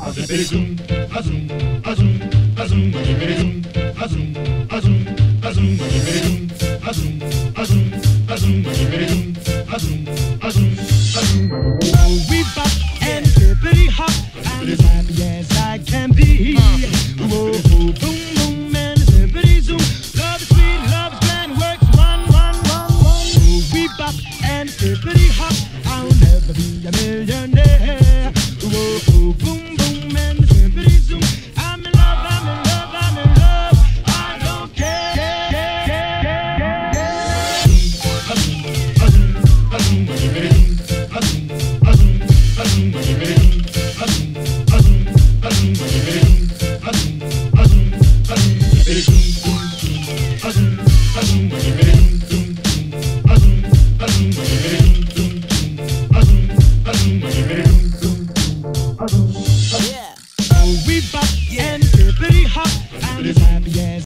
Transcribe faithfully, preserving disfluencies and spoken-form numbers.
Zoom, a zoom, a zoom, a zoom, a zoom, a zoom, a zoom, a zoom, a zoom, a zoom, a zoom, a zoom, a zoom, a zoom. We bop and hippity hop, I'm as happy as I can be. Whoa, boom, boom, and hippity zoom. Love is sweet, love is grand, works one, one, one, one. We bop and hippity hop, I'll never be a millionaire. Whoa, boom, boom, and hippity zoom. I'm in love, I'm in love, I'm in love. I don't care. A zoom, a zoom, a zoom, a zoom, a zoom, a zoom, a zoom, a zoom, a zoom, a zoom, a zoom, a zoom, a zoom, a zoom, a zoom, a zoom, a zoom, a zoom.